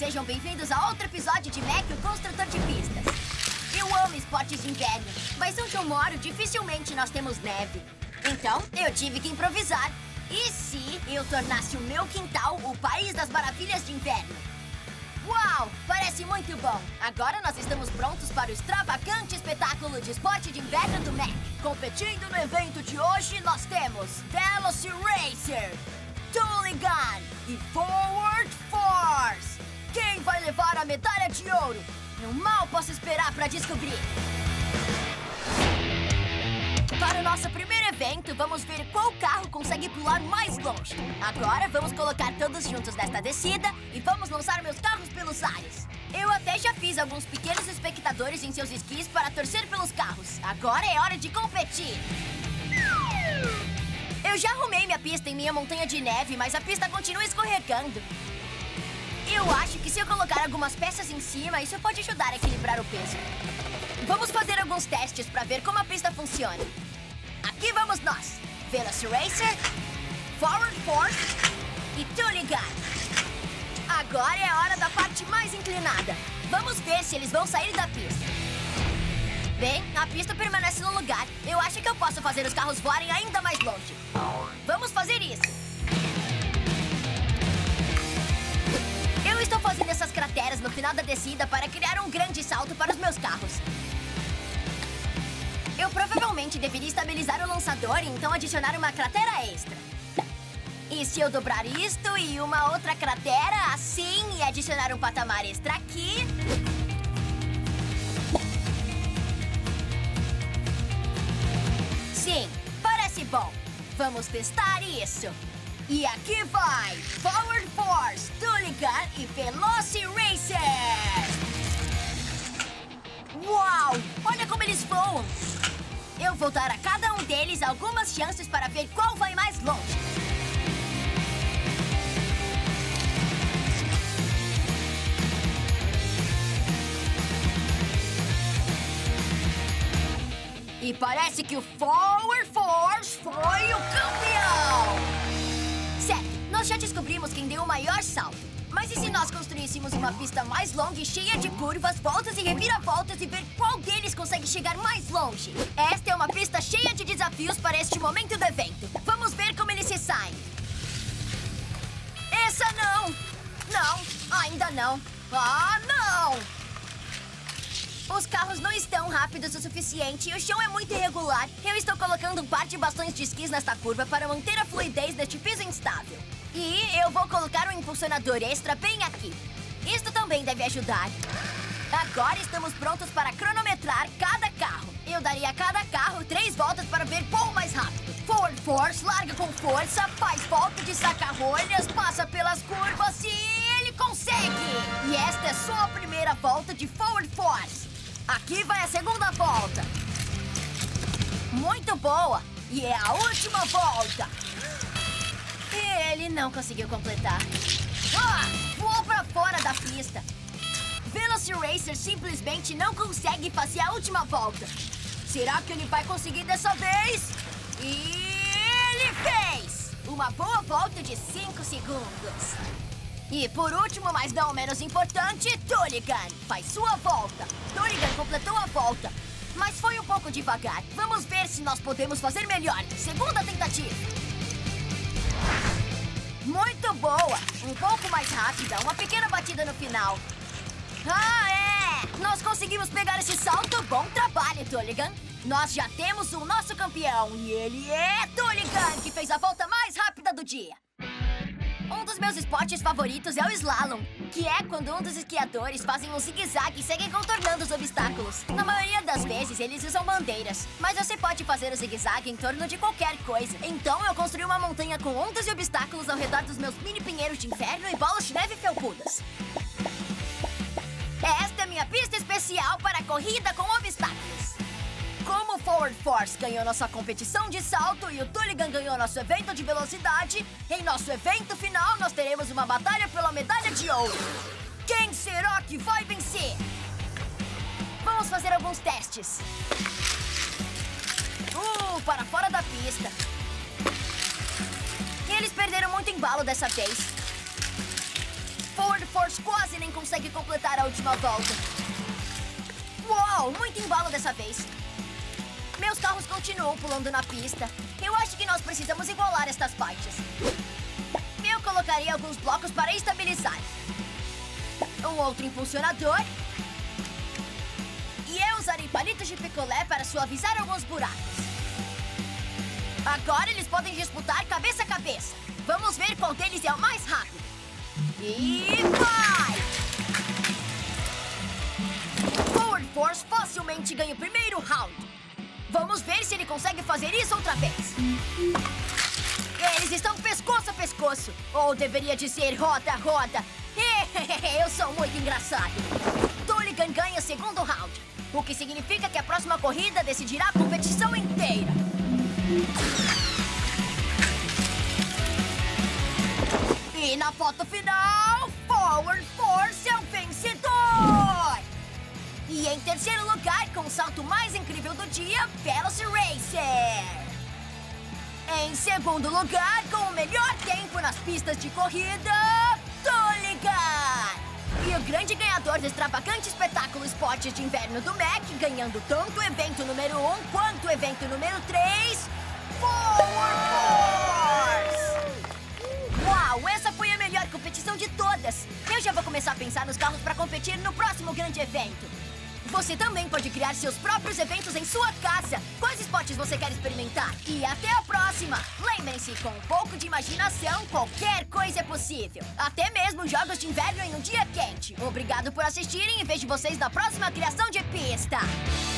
sejam bem-vindos a outro episódio de Mac, o Construtor de Pistas. Eu amo esportes de inverno, mas onde eu moro, dificilmente nós temos neve. Então, eu tive que improvisar. E se eu tornasse o meu quintal o país das maravilhas de inverno? Uau! Parece muito bom! Agora nós estamos prontos para o extravagante espetáculo de esporte de inverno do Mac. Competindo no evento de hoje, nós temos Velociracer, Tooligan e Forward Force. Quem vai levar a medalha de ouro? Eu mal posso esperar para descobrir. Para o nosso primeiro evento, vamos ver qual carro consegue pular mais longe. Agora vamos colocar todos juntos nesta descida e vamos lançar meus carros pelos ares. Eu até já fiz alguns pequenos espectadores em seus esquis para torcer pelos carros. Agora é hora de competir. Eu já arrumei minha pista em minha montanha de neve, mas a pista continua escorregando. Eu acho que se eu colocar algumas peças em cima, isso pode ajudar a equilibrar o peso. Vamos fazer alguns testes para ver como a pista funciona. Aqui vamos nós, Velociracer, Forward Force e Tooligan. Agora é a hora da parte mais inclinada. Vamos ver se eles vão sair da pista. Bem, a pista permanece no lugar. Eu acho que eu posso fazer os carros voarem ainda mais longe. Vamos fazer isso. Eu estou fazendo essas crateras no final da descida para criar um grande salto para os meus carros. Eu provavelmente deveria estabilizar o lançador e então adicionar uma cratera extra. E se eu dobrar isto e uma outra cratera assim e adicionar um patamar extra aqui... Sim, parece bom. Vamos testar isso. E aqui vai Forward Force, Tooligan e Velociracer! Uau! Olha como eles voam! Eu vou dar a cada um deles algumas chances para ver qual vai mais longe. E parece que o Forward Force foi o campeão! Certo, nós já descobrimos quem deu o maior salto. Mas e se nós construíssemos uma pista mais longa e cheia de curvas, voltas e reviravoltas e ver qual deles consegue chegar mais longe? Esta é uma pista cheia de desafios para este momento do evento. Vamos ver como eles se saem. Essa não! Não, ainda não. Ah, não! Os carros não estão rápidos o suficiente e o chão é muito irregular. Eu estou colocando um par de bastões de esquis nesta curva para manter a fluidez deste piso instável. E eu vou colocar um impulsionador extra bem aqui. Isto também deve ajudar. Agora estamos prontos para cronometrar cada carro. Eu daria a cada carro 3 voltas para ver qual mais rápido. Forward Force, larga com força, faz volta de saca-rolhas, passa pelas curvas e ele consegue! E esta é só a primeira volta de Forward Force. Aqui vai a segunda volta. Muito boa! E é a última volta. E ele não conseguiu completar. Ah! Voou pra fora da pista. Velociracer simplesmente não consegue fazer a última volta. Será que ele vai conseguir dessa vez? E ele fez! Uma boa volta de 5 segundos. E por último, mas não menos importante, Tooligan faz sua volta. Tooligan completou a volta, mas foi um pouco devagar. Vamos ver se nós podemos fazer melhor. Segunda tentativa. Muito boa! Um pouco mais rápida, uma pequena batida no final. Ah, é! Nós conseguimos pegar esse salto. Bom trabalho, Tooligan. Nós já temos o nosso campeão e ele é Tooligan, que fez a volta mais rápida do dia. Um dos meus esportes favoritos é o slalom, que é quando um dos esquiadores fazem um zigue-zague e seguem contornando os obstáculos. Na maioria das vezes, eles usam bandeiras, mas você pode fazer o zigue-zague em torno de qualquer coisa. Então, eu construí uma montanha com ondas e obstáculos ao redor dos meus mini pinheiros de inverno e bolas de neve felpudas. Esta é minha pista especial para a corrida com obstáculos. Como o Forward Force ganhou nossa competição de salto e o Tooligan ganhou nosso evento de velocidade, em nosso evento final nós teremos uma batalha pela medalha de ouro. Quem será que vai vencer? Vamos fazer alguns testes. Para fora da pista. Eles perderam muito embalo dessa vez. Forward Force quase nem consegue completar a última volta. Uau, muito embalo dessa vez. Meus carros continuam pulando na pista. Eu acho que nós precisamos igualar estas partes. Eu colocarei alguns blocos para estabilizar. Um outro impulsionador. E eu usarei palitos de picolé para suavizar alguns buracos. Agora eles podem disputar cabeça a cabeça. Vamos ver qual deles é o mais rápido. E vai! Forward Force facilmente ganha o primeiro round. Vamos ver se ele consegue fazer isso outra vez. Eles estão pescoço a pescoço. Ou deveria dizer roda a roda. Eu sou muito engraçado. Dooligan ganha o segundo round. O que significa que a próxima corrida decidirá a competição inteira. E na foto final, Forward Force é o vencedor! E em terceiro lugar, com o salto mais incrível do dia, Velociracer! Em segundo lugar, com o melhor tempo nas pistas de corrida, Dooligan! E o grande ganhador do extravagante espetáculo Esportes de Inverno do MEC, ganhando tanto o evento número 1 quanto o evento número 3, Forward Force! Uau, essa foi a melhor competição de todas! Eu já vou começar a pensar nos carros para competir no próximo grande evento. Você também pode criar seus próprios eventos em sua casa. Quais esportes você quer experimentar? E até a próxima! Lembrem-se, com um pouco de imaginação, qualquer coisa é possível. Até mesmo jogos de inverno em um dia quente. Obrigado por assistirem e vejo vocês na próxima criação de pista.